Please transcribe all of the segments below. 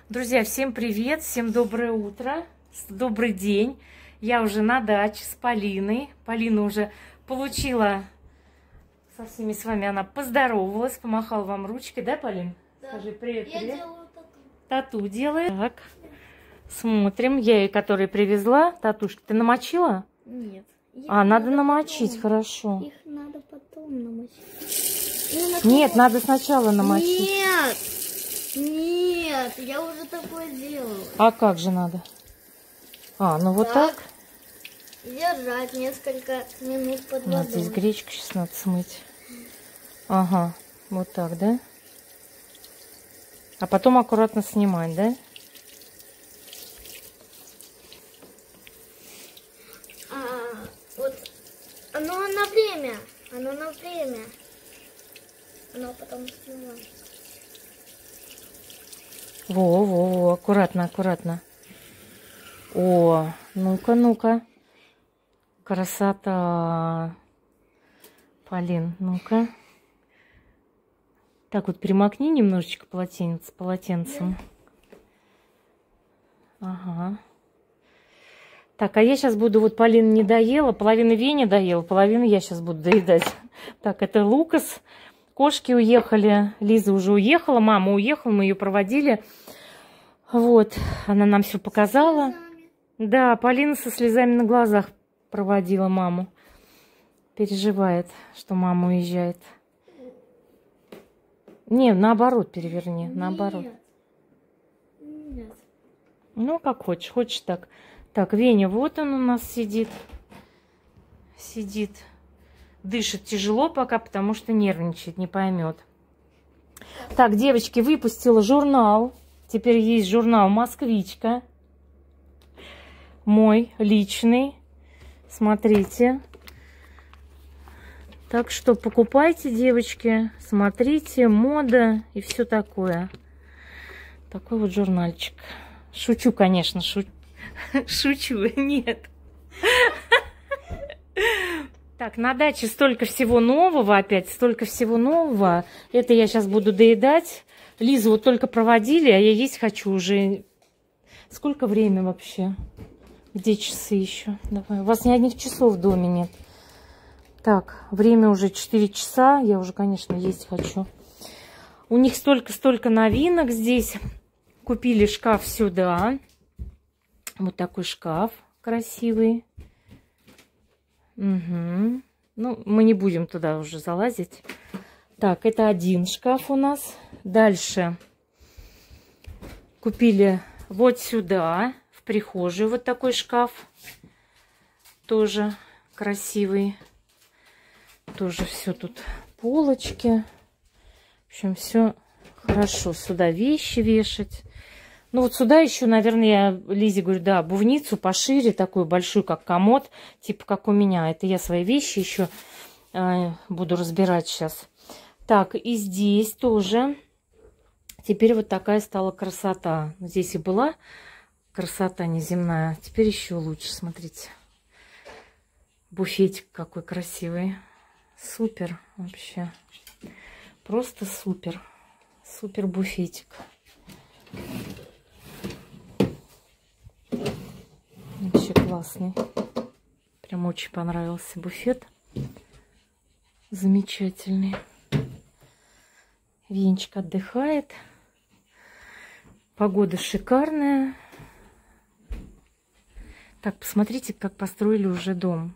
Друзья, всем привет, всем доброе утро, добрый день. Я уже на даче с Полиной. Полина уже получила со всеми с вами, она поздоровалась, помахала вам ручкой, да, Полин? Да. Скажи привет, Я привет. делаю тату. Тату делает. Так, смотрим. Я ей, которую привезла. Татушки ты намочила? Нет. Надо намочить, потом. хорошо. Их надо потом намочить. Нет, надо сначала намочить. Нет, я уже такое делала. А как же надо? Ну вот так. Держать несколько минут под Вот водой. здесь гречку сейчас надо смыть. Ага, вот так, да? А потом аккуратно снимать, да? Вот оно на время. Оно потом снимается. Во, аккуратно, аккуратно. О, ну-ка, ну-ка. Красота. Полин, ну-ка. Так вот примакни немножечко полотенцем. Ага. Так, а я сейчас буду, вот Полина не доела, половину Веня доела, половину я сейчас буду доедать. Так, это Лукас. Кошки уехали, Лиза уже уехала, мама уехала, мы ее проводили. Вот, она нам все показала. Да, Полина со слезами на глазах проводила маму. Переживает, что мама уезжает. Не, наоборот переверни, наоборот. Нет. Ну, как хочешь, хочешь так. Так, Веня, вот он у нас сидит. Сидит. Дышит тяжело пока, потому что нервничает, не поймет. Так, девочки, выпустила журнал. Теперь есть журнал «Москвичка». Мой личный. Смотрите. Так что покупайте, девочки. Смотрите, мода и все такое. Такой вот журнальчик. Шучу, конечно, шучу. Нет. Так, на даче столько всего нового опять, столько всего нового. Это я сейчас буду доедать. Лизу вот только проводили, а я есть хочу уже. Сколько время вообще? Где часы еще? Давай. У вас ни одних часов в доме нет. Так, время уже 4 часа. Я уже, конечно, есть хочу. У них столько новинок здесь. Купили шкаф сюда. Вот такой шкаф красивый. Угу. Ну, мы не будем туда уже залазить. Так, это один шкаф у нас. Дальше купили вот сюда, в прихожую, вот такой шкаф. Тоже красивый. Тоже все тут полочки. В общем, все хорошо. Сюда вещи вешать. Ну вот сюда еще, наверное, я Лизе говорю, да, обувницу пошире, такую большую, как комод, типа как у меня. Это я свои вещи еще буду разбирать сейчас. Так, и здесь тоже. Теперь вот такая стала красота. Здесь и была красота неземная. Теперь еще лучше, смотрите. Буфетик какой красивый. Супер вообще. Просто супер. Супер буфетик. Вообще классный. Прям очень понравился буфет. Замечательный. Венчик отдыхает. Погода шикарная. Так, посмотрите, как построили уже дом.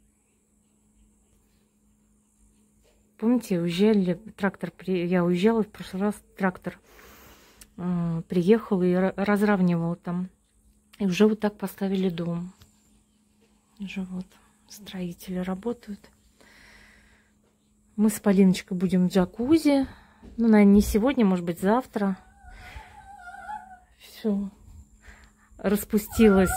Помните, уезжали, я уезжала в прошлый раз, трактор приехал и разравнивал там. И уже вот так поставили дом. Уже вот строители работают. Мы с Полиночкой будем в джакузи. Ну, наверное, не сегодня, может быть, завтра. Все. Распустилась.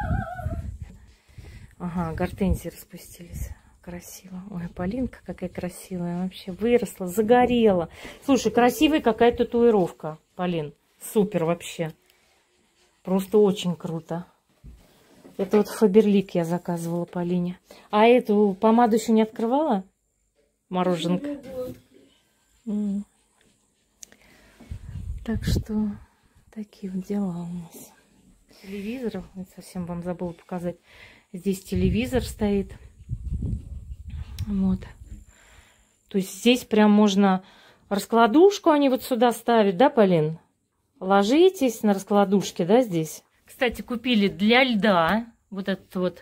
Ага, гортензии распустились. Красиво. Ой, Полинка какая красивая. Вообще выросла, загорела. Слушай, красивая какая татуировка, Полин. Супер вообще. Просто очень круто. Это вот Фаберлик я заказывала Полине. А эту помаду еще не открывала? Мороженка. Так что такие вот дела у нас. Телевизор, совсем вам забыла показать. Здесь телевизор стоит. Вот. То есть здесь прям можно раскладушку они вот сюда ставят, да, Полин? Ложитесь на раскладушке, да, здесь. Кстати, купили для льда вот этот вот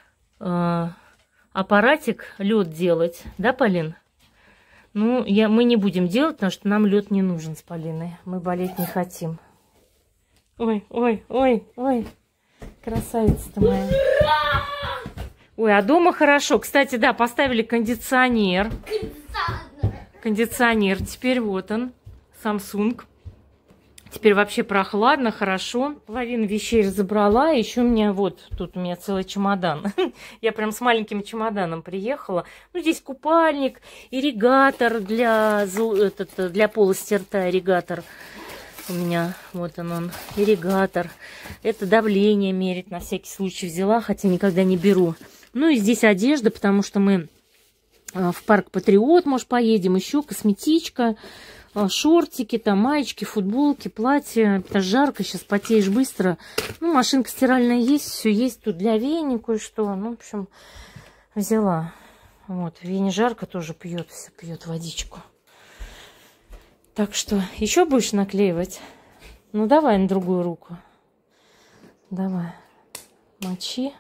аппаратик лед делать, да, Полин? Ну, мы не будем делать, потому что нам лед не нужен с Полиной. Мы болеть не хотим. Ой, ой, ой, ой. Красавица-то моя. Ой, а дома хорошо. Кстати, да, поставили кондиционер. Кондиционер. Теперь вот он. Samsung. Теперь вообще прохладно, хорошо. Половину вещей разобрала. Еще у меня вот, тут у меня целый чемодан. Я прям с маленьким чемоданом приехала. Ну, здесь купальник, ирригатор для полости рта, ирригатор. У меня вот он, ирригатор. Это давление мерить на всякий случай взяла, хотя никогда не беру. Ну и здесь одежда, потому что мы в парк Патриот, может, поедем. Еще косметичка, шортики, там, маечки, футболки, платья. Это жарко, сейчас потеешь быстро. Ну, машинка стиральная есть, все есть. Тут для Вени кое-что. Ну, в общем, взяла. Вот, Вене жарко, тоже пьет, все пьет водичку. Так что, еще будешь наклеивать? Ну, давай на другую руку. Давай. Мочи.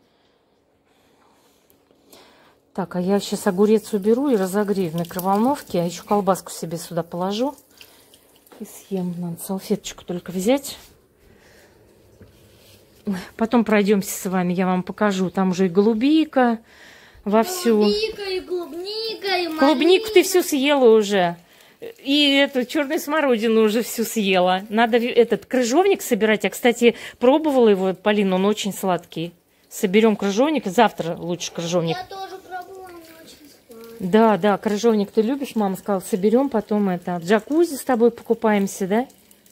Так, а я сейчас огурец уберу и разогрею в микроволновке. А еще колбаску себе сюда положу. И съем. Надо салфеточку только взять. Потом пройдемся с вами, я вам покажу. Там уже и голубика вовсю. Голубика, и клубника, и малина. Клубнику ты всю съела уже. И эту черную смородину уже всю съела. Надо этот крыжовник собирать. Я, кстати, пробовала его, Полина, он очень сладкий. Соберем крыжовник. Завтра лучше крыжовник. Я тоже пробовала, он очень сладкий. Да, да, крыжовник ты любишь, мама сказала. Соберем потом это. В джакузи с тобой покупаемся, да?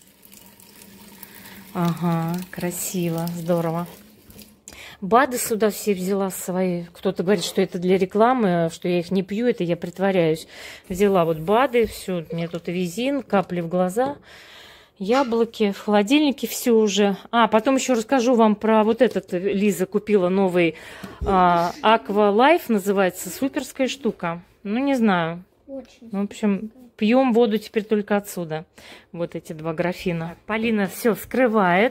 Ага, красиво, здорово. БАДы сюда все взяла свои. Кто-то говорит, что это для рекламы, что я их не пью, это я притворяюсь. Взяла вот БАДы, все, у меня тут визин, капли в глаза, яблоки, в холодильнике все уже. А, потом еще расскажу вам про вот этот. Лиза купила новый Aqua Life, называется, суперская штука. Ну, не знаю. Очень. В общем, пьем воду теперь только отсюда. Вот эти два графина. Полина все скрывает.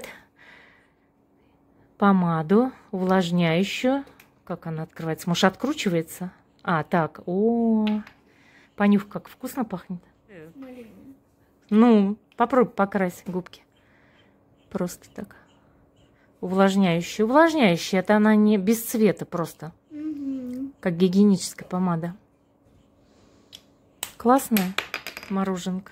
Помаду увлажняющую. Как она открывается? Может, откручивается? А, так. О, понюх, как вкусно пахнет. Малина. Ну, попробуй покрась губки. Просто так. Увлажняющая. Увлажняющая. Это она не без цвета просто. Угу. Как гигиеническая помада. Классная мороженка.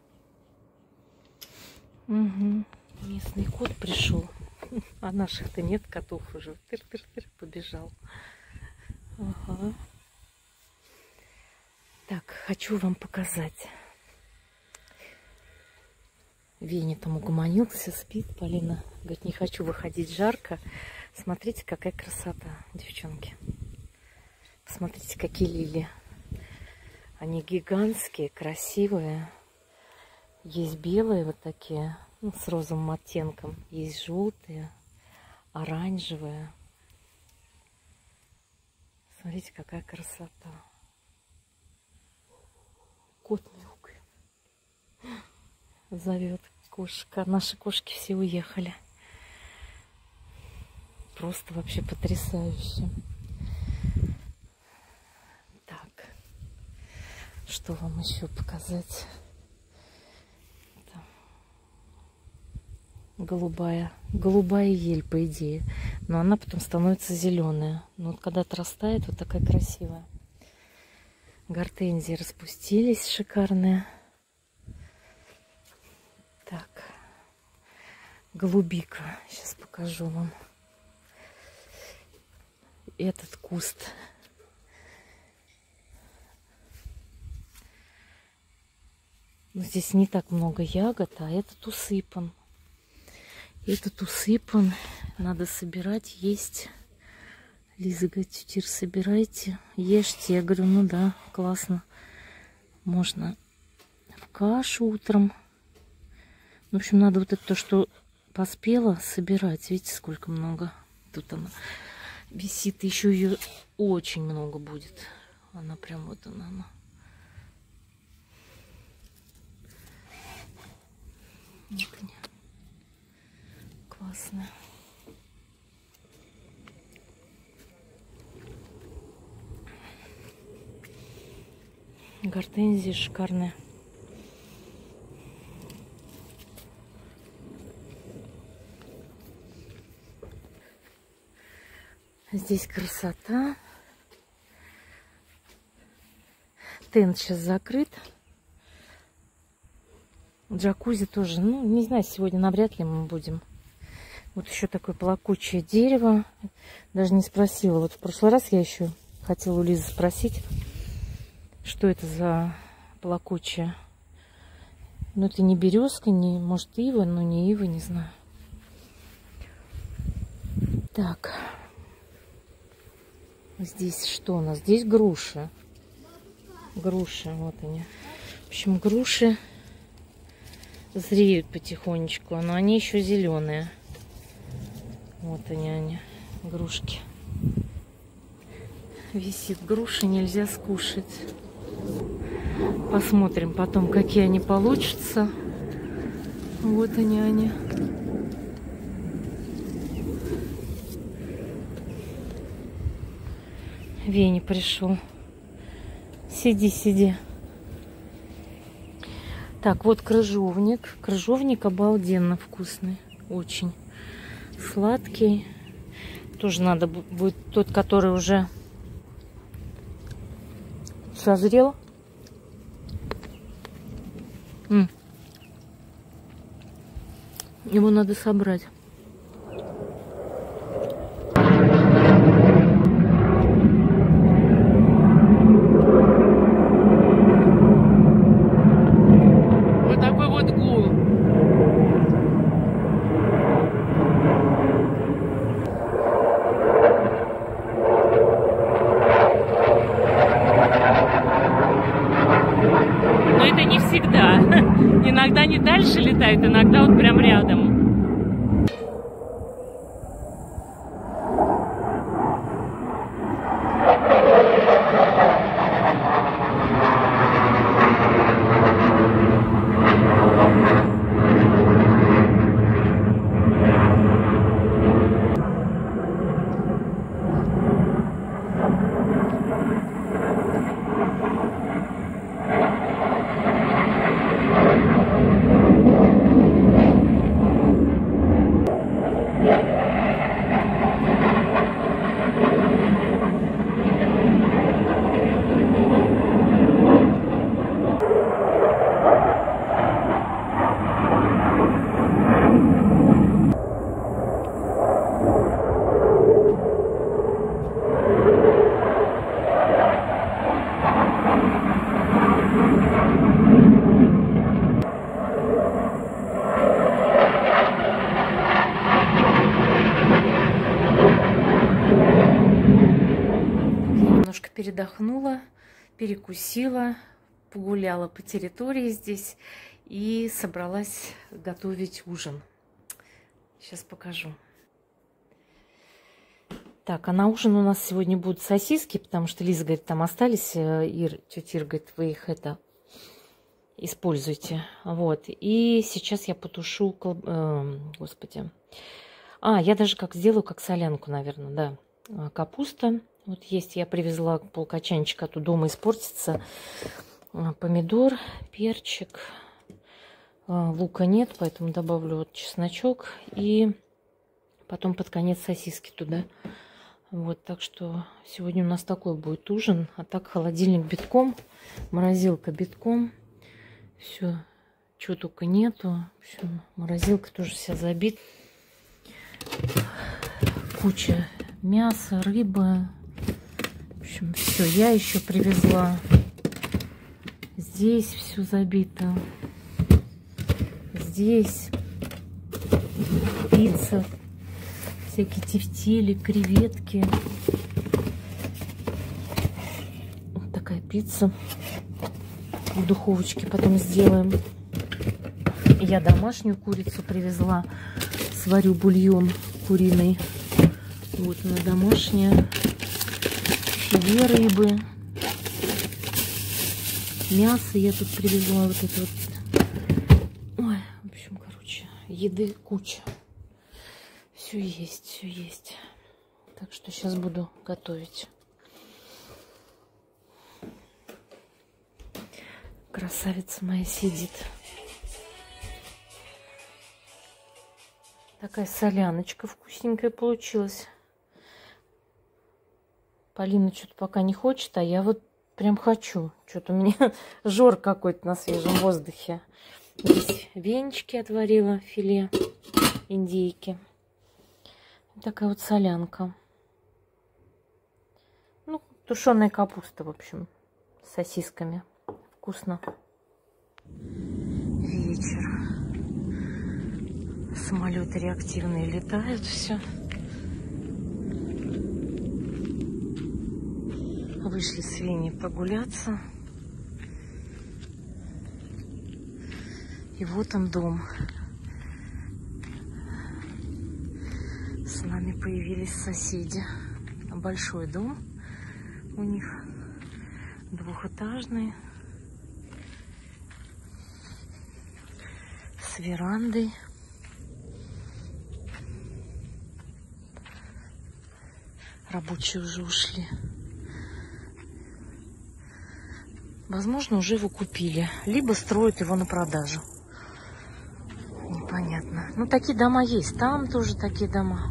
Угу. Местный кот пришел. А наших-то нет котов уже. Тыр-тыр-тыр побежал. Ага. Так, хочу вам показать. Веня там угомонился, спит. Полина говорит, не хочу выходить, жарко. Смотрите, какая красота, девчонки. Посмотрите, какие лилии. Они гигантские, красивые. Есть белые вот такие, ну, с розовым оттенком. Есть желтые, оранжевые. Смотрите, какая красота. Кот мяукает. Зовет кошка. Наши кошки все уехали. Просто вообще потрясающе. Так. Что вам еще показать? Голубая ель, по идее. Но она потом становится зеленая. Но вот когда отрастает, вот такая красивая. Гортензии распустились, шикарные. Так. Голубика. Сейчас покажу вам. Этот куст. Но здесь не так много ягод, а этот усыпан. Этот усыпан. Надо собирать, есть. Лиза говорит, тетя, собирайте, ешьте. Я говорю, ну да, классно. Можно в кашу утром. В общем, надо вот это то, что поспела, собирать. Видите, сколько много. Тут она висит. Еще ее очень много будет. Она прям вот она. Вот они. Классная. Гортензии шикарные. Здесь красота. Тент сейчас закрыт. Джакузи тоже. Ну, не знаю, сегодня навряд ли мы будем. Вот еще такое плакучее дерево. Даже не спросила. Вот в прошлый раз я еще хотела у Лизы спросить, что это за плакучее. Ну, это не березка, не, может, ива, но не ива, не знаю. Так. Здесь что у нас? Здесь груши. Груши, вот они. В общем, груши зреют потихонечку, но они еще зеленые. Вот они, грушки. Висит груша, нельзя скушать. Посмотрим потом, какие они получатся. Вот они. Веня пришел. Сиди. Так, вот крыжовник. Крыжовник обалденно вкусный. Очень сладкий. Тоже надо будет тот, который уже созрел. Его надо собрать. Вот такой вот гул. Но это не всегда. Иногда не дальше летают, иногда вот прям рядом. Передохнула, перекусила, погуляла по территории здесь и собралась готовить ужин. Сейчас покажу. Так, а на ужин у нас сегодня будут сосиски, потому что Лиза говорит, там остались, тетя Ира говорит, вы их используйте. Вот, и сейчас я потушу, господи. Я даже сделаю как солянку, наверное, да. Капуста. Вот есть, я привезла полкачанчика, а то дома испортится. Помидор, перчик. Лука нет, поэтому добавлю вот чесночок. И потом под конец сосиски туда. Вот, так что сегодня у нас такой будет ужин. А так холодильник битком, морозилка битком. Все, чего только нету. Все, морозилка тоже вся забита. Куча мяса, рыбы. В общем, все, я еще привезла. Здесь все забито. Здесь пицца, всякие тефтели, креветки. Вот такая пицца. В духовочке потом сделаем. Я домашнюю курицу привезла. Сварю бульон куриный. Вот она домашняя. Филе рыбы. Мясо я тут привезла. Вот это вот. Ой, в общем, короче, еды куча. Все есть, все есть. Так что сейчас буду готовить. Красавица моя сидит. Такая соляночка вкусненькая получилась. Полина что-то пока не хочет, а я вот прям хочу. Что-то у меня жор какой-то на свежем воздухе. Здесь венчики отварила, филе индейки. Такая вот солянка. Ну, тушеная капуста, в общем, с сосисками. Вкусно. Вечер. Самолеты реактивные летают, все. Вышли с Веней прогуляться. И вот он дом. С нами появились соседи. Большой дом у них, двухэтажный, с верандой. Рабочие уже ушли. Возможно, уже его купили, либо строят его на продажу. Непонятно. Ну, такие дома есть. Там тоже такие дома.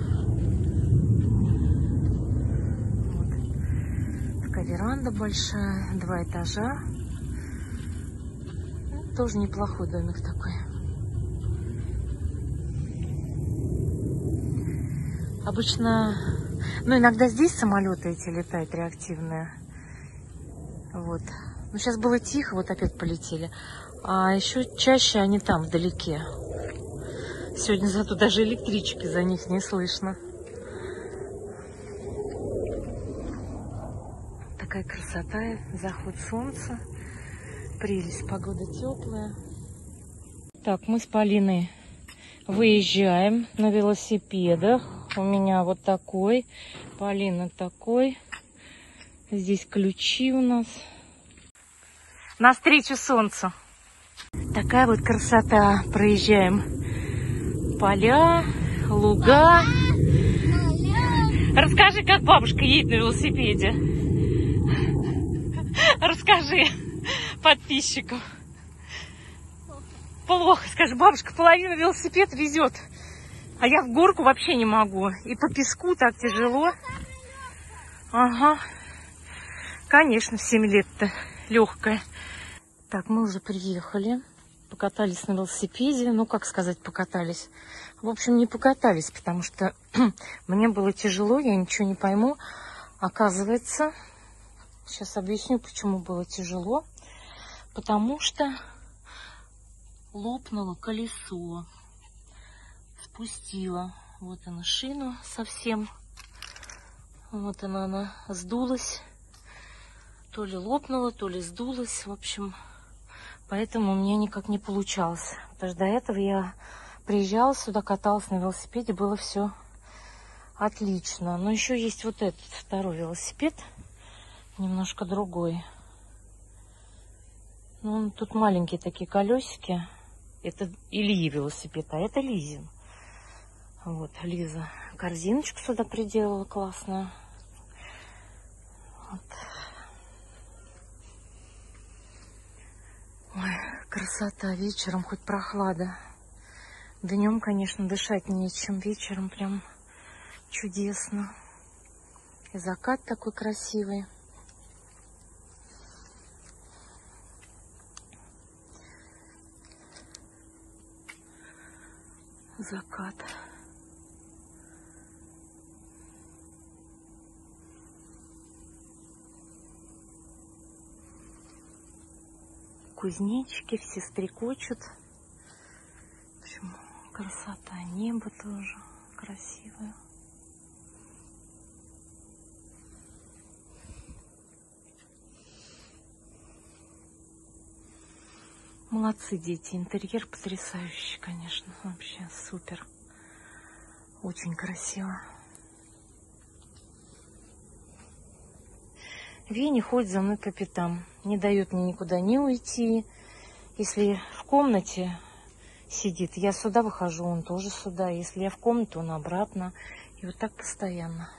Вот. Такая веранда большая, 2 этажа. Ну, тоже неплохой домик такой. Обычно, ну, иногда здесь самолеты эти летают реактивные. Вот. Ну, сейчас было тихо, вот опять полетели. А еще чаще они там, вдалеке. Сегодня зато даже электрички за них не слышно. Такая красота, заход солнца. Прелесть, погода теплая. Так, мы с Полиной выезжаем на велосипедах. У меня вот такой, Полина такой. Здесь ключи у нас. Навстречу солнцу. Такая вот красота. Проезжаем поля, луга. Расскажи, как бабушка едет на велосипеде. Расскажи подписчикам. Плохо. Скажи, бабушка половину велосипед везет. А я в горку вообще не могу. И по песку так тяжело. Ага. Конечно, в 7 лет-то легкая. Так, мы уже приехали. Покатались на велосипеде. Ну, как сказать, покатались. В общем, не покатались, потому что мне было тяжело, я ничего не пойму. Оказывается, сейчас объясню, почему было тяжело. Потому что лопнуло колесо. Спустила. Вот она шину совсем. Вот она сдулась. То ли лопнула, то ли сдулась. В общем, поэтому у меня никак не получалось. Потому что до этого я приезжала сюда, каталась на велосипеде, было все отлично. Но еще есть вот этот второй велосипед, немножко другой. Ну, тут маленькие такие колесики. Это Ильи велосипед, а это Лизин. Вот, Лиза корзиночку сюда приделала классную. Вот. Ой, красота. Вечером хоть прохлада. Днем, конечно, дышать нечем. Вечером прям чудесно. И закат такой красивый. Закат. Кузнечики все стрекочут. В общем, красота. Небо тоже красивое. Молодцы дети. Интерьер потрясающий, конечно. Вообще супер. Очень красиво. Винни ходит за мной по пятам. Не дает мне никуда не уйти. Если в комнате сидит, я сюда выхожу, он тоже сюда. Если я в комнату, он обратно. И вот так постоянно.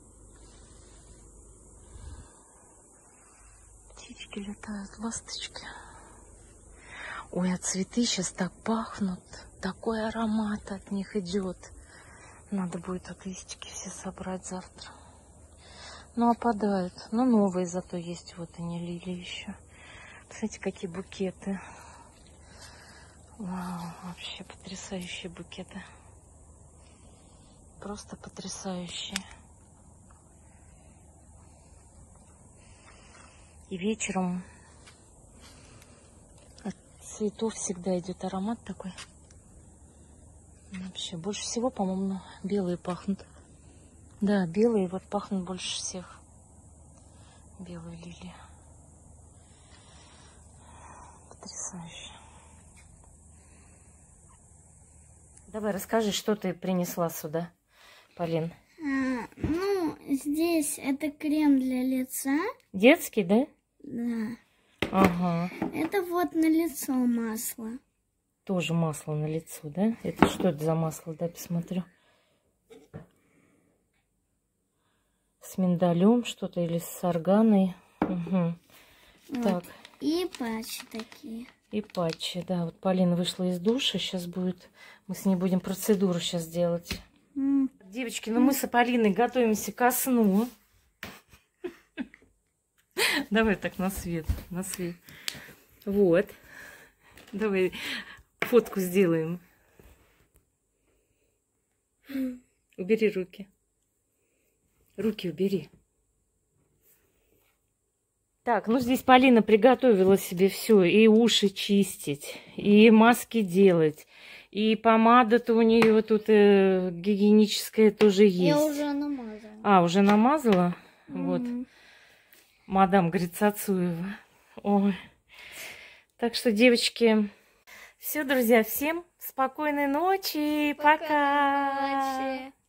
Птички летают, ласточки. Ой, а цветы сейчас так пахнут. Такой аромат от них идет. Надо будет вот листики все собрать завтра. Ну, опадают. Но новые зато есть. Вот они, лилии еще. Посмотрите, какие букеты. Вау, вообще потрясающие букеты. Просто потрясающие. И вечером от цветов всегда идет аромат такой. Вообще больше всего, по-моему, белые пахнут. Да, белые вот пахнут больше всех. Белые лилии. Потрясающе. Давай расскажи, что ты принесла сюда, Полин. Ну, здесь это крем для лица. Детский, да? Да. Ага. Это вот на лицо масло. Тоже масло на лицо, да? Это что это за масло? Дай посмотрю. С миндалем что-то или с органой. Угу. Вот. Так. И патчи такие. И патчи, да. Вот Полина вышла из душа. Сейчас будет... Мы с ней будем процедуру сейчас делать. Девочки, ну мы с Полиной готовимся ко сну. Давай так на свет, на свет. Вот. Давай фотку сделаем. Убери руки. Руки убери. Так, ну здесь Полина приготовила себе все. И уши чистить, и маски делать. И помада-то у нее тут гигиеническая тоже есть. Я уже намазала. А, уже намазала? Вот. Мадам Грицацуева. Ой. Так что, девочки, все, друзья, всем спокойной ночи. Пока. Пока.